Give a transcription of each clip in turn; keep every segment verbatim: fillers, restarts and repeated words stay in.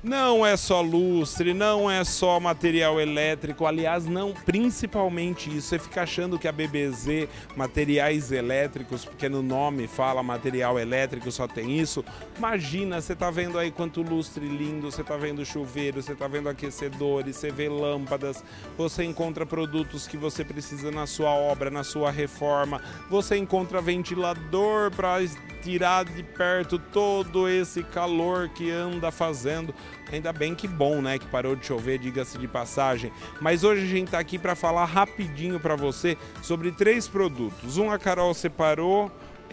Não é só lustre, não é só material elétrico, aliás, não, principalmente isso. Você fica achando que a B B Z, materiais elétricos, porque no nome fala material elétrico, só tem isso. Imagina, você tá vendo aí quanto lustre lindo, você tá vendo chuveiro, você tá vendo aquecedores, você vê lâmpadas, você encontra produtos que você precisa na sua obra, na sua reforma, você encontra ventilador para tirar de perto todo esse calor que anda fazendo. Ainda bem que bom, né, que parou de chover, diga-se de passagem. Mas hoje a gente tá aqui para falar rapidinho para você sobre três produtos. Um a Carol separou,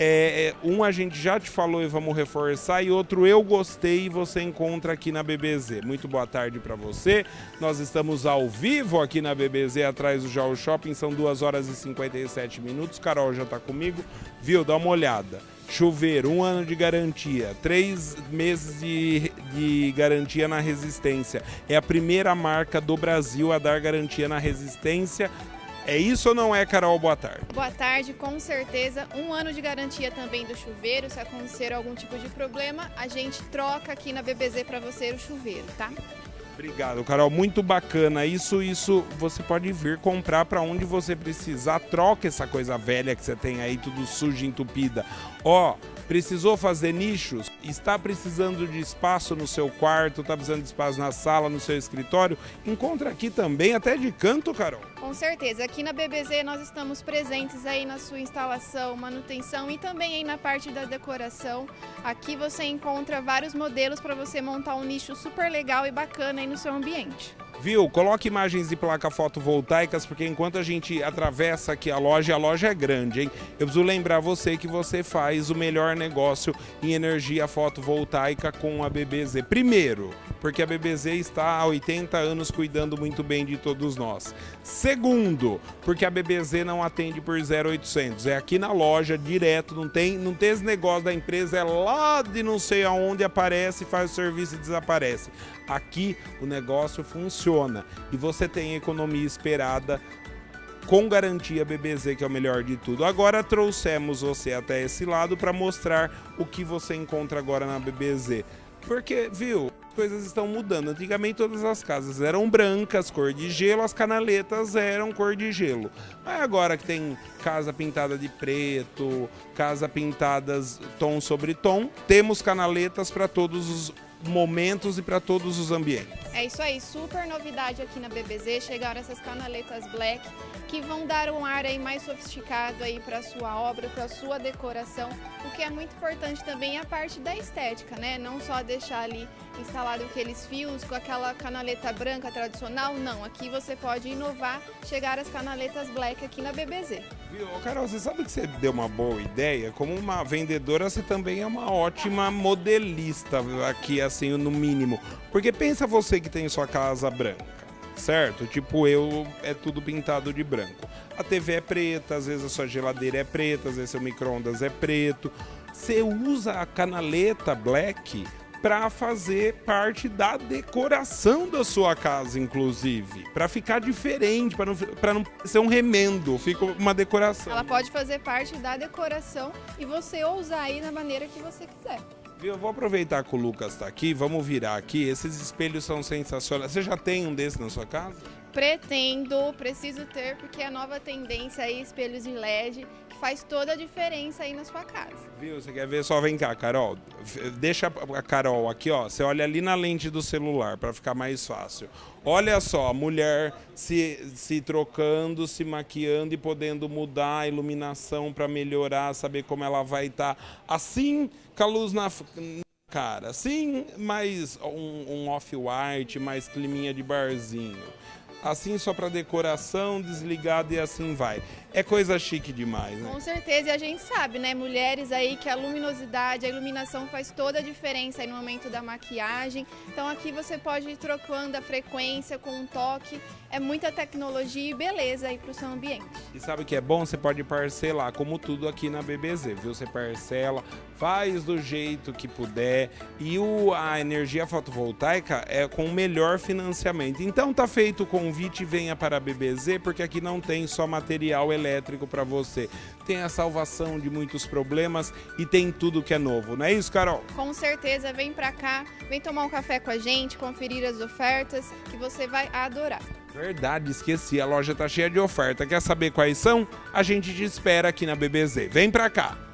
é, um a gente já te falou e vamos reforçar, e outro eu gostei e você encontra aqui na B B Z. Muito boa tarde para você. Nós estamos ao vivo aqui na B B Z, atrás do Jaú Shopping, são duas horas e cinquenta e sete minutos. Carol já tá comigo, viu? Dá uma olhada. Chuveiro, um ano de garantia, três meses de, de garantia na resistência. É a primeira marca do Brasil a dar garantia na resistência. É isso ou não é, Carol? Boa tarde. Boa tarde, com certeza. Um ano de garantia também do chuveiro. Se acontecer algum tipo de problema, a gente troca aqui na B B Z para você o chuveiro, tá? Obrigado, Carol. Muito bacana. Isso, isso você pode vir comprar para onde você precisar. Troca essa coisa velha que você tem aí, tudo suja, entupida. Ó, precisou fazer nichos? Está precisando de espaço no seu quarto? Está precisando de espaço na sala, no seu escritório? Encontra aqui também, até de canto, Carol. Com certeza. Aqui na B B Z nós estamos presentes aí na sua instalação, manutenção e também aí na parte da decoração. Aqui você encontra vários modelos para você montar um nicho super legal e bacana aí no seu ambiente. Viu? Coloque imagens de placa fotovoltaicas, porque enquanto a gente atravessa aqui a loja, a loja é grande, hein? Eu preciso lembrar você que você faz o melhor negócio em energia fotovoltaica com a B B Z. Primeiro, porque a B B Z está há oitenta anos cuidando muito bem de todos nós. Segundo, porque a B B Z não atende por zero oitocentos. É aqui na loja, direto, não tem, não tem esse negócio da empresa, é lá de não sei aonde aparece, faz o serviço e desaparece. Aqui o negócio funciona e você tem economia esperada com garantia B B Z, que é o melhor de tudo. Agora trouxemos você até esse lado para mostrar o que você encontra agora na B B Z. Porque, viu, as coisas estão mudando. Antigamente todas as casas eram brancas, cor de gelo, as canaletas eram cor de gelo. Mas agora que tem casa pintada de preto, casa pintadas tom sobre tom, temos canaletas para todos os momentos e para todos os ambientes. É isso aí, super novidade aqui na B B Z, chegaram essas canaletas black que vão dar um ar aí mais sofisticado aí para sua obra, para sua decoração. O que é muito importante também é a parte da estética, né? Não só deixar ali instalado aqueles fios com aquela canaleta branca tradicional, não. Aqui você pode inovar, chegar as canaletas black aqui na B B Z. Viu, Carol, você sabe que você deu uma boa ideia? Como uma vendedora, você também é uma ótima modelista aqui, assim, no mínimo. Porque pensa você que tem sua casa branca, certo? Tipo eu, é tudo pintado de branco. A T V é preta, às vezes a sua geladeira é preta, às vezes seu micro-ondas é preto. Você usa a canaleta black para fazer parte da decoração da sua casa, inclusive. Para ficar diferente, para não, para não ser um remendo, fica uma decoração. Ela pode fazer parte da decoração e você usar aí da maneira que você quiser. Eu vou aproveitar que o Lucas está aqui, vamos virar aqui. Esses espelhos são sensacionais. Você já tem um desses na sua casa? Pretendo, preciso ter, porque é a nova tendência aí, espelhos de L E D, que faz toda a diferença aí na sua casa. Viu? Você quer ver? Só vem cá, Carol. Deixa a Carol aqui, ó. Você olha ali na lente do celular para ficar mais fácil. Olha só, a mulher se, se trocando, se maquiando e podendo mudar a iluminação para melhorar, saber como ela vai estar. Tá. Assim, com a luz na cara. Assim, mais um, um off-white, mais climinha de barzinho. Assim só para decoração, desligado e assim vai. É coisa chique demais, né? Com certeza, e a gente sabe, né, mulheres aí que a luminosidade, a iluminação faz toda a diferença aí no momento da maquiagem. Então aqui você pode ir trocando a frequência com um toque, é muita tecnologia e beleza aí para o seu ambiente. E sabe o que é bom? Você pode parcelar, como tudo aqui na B B Z, viu? Você parcela, faz do jeito que puder, e o, a energia fotovoltaica é com o melhor financiamento. Então tá feito o convite, venha para a B B Z, porque aqui não tem só material elétrico para você. Tem a salvação de muitos problemas e tem tudo que é novo, não é isso, Carol? Com certeza, vem para cá, vem tomar um café com a gente, conferir as ofertas, que você vai adorar. Verdade, esqueci, a loja tá cheia de oferta. Quer saber quais são? A gente te espera aqui na B B Z. Vem pra cá!